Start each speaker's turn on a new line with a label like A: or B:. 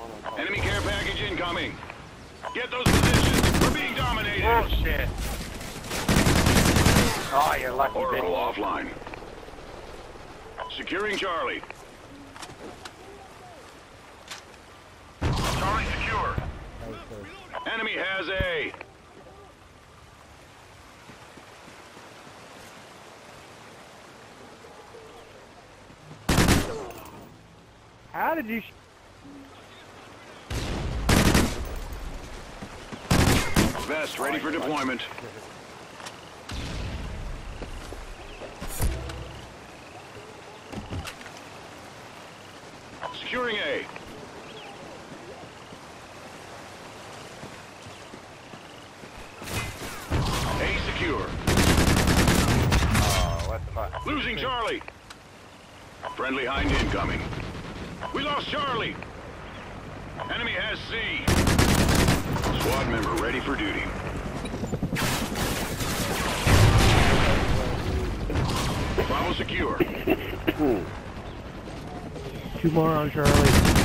A: Enemy care package incoming. Get those positions. We're being dominated.
B: Bullshit. Oh, you're lucky.
A: Oracle offline. Securing Charlie. Charlie secure. Enemy has A.
B: How did you?
A: Vest ready for deployment. Securing A. A secure.
B: Oh, what the fuck?
A: Losing Charlie. Friendly Hind incoming. We lost Charlie. Enemy has C. Squad member ready for duty. Bravo secure.
C: Two more on Charlie.